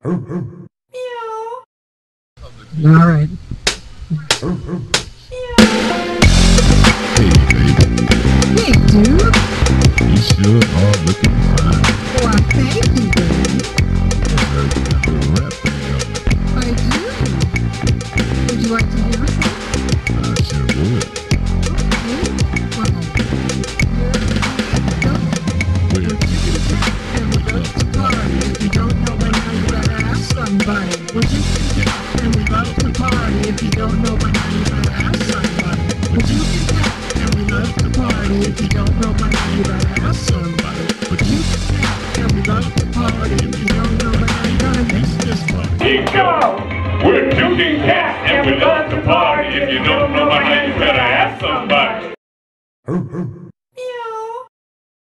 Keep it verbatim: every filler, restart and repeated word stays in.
All right. Hey, baby. Hey, dude. You sure are looking fine. Well, thank you, baby. I heard you got a little rap thing going. I do. Would you like to hear it? I sure would. Okay. Well, Where? and we love to party. If you don't know by now, you gotta ask somebody. Would you get and we love to party. If you don't know by now, you gotta ask somebody. Would you get and we love to party. If you don't know by now, you gotta ask somebody. Would you get and we love to party. If you don't know by now, you gotta miss this party. Chico, we're Cooking Cat and we love to party. If you don't know by now, you better ask somebody.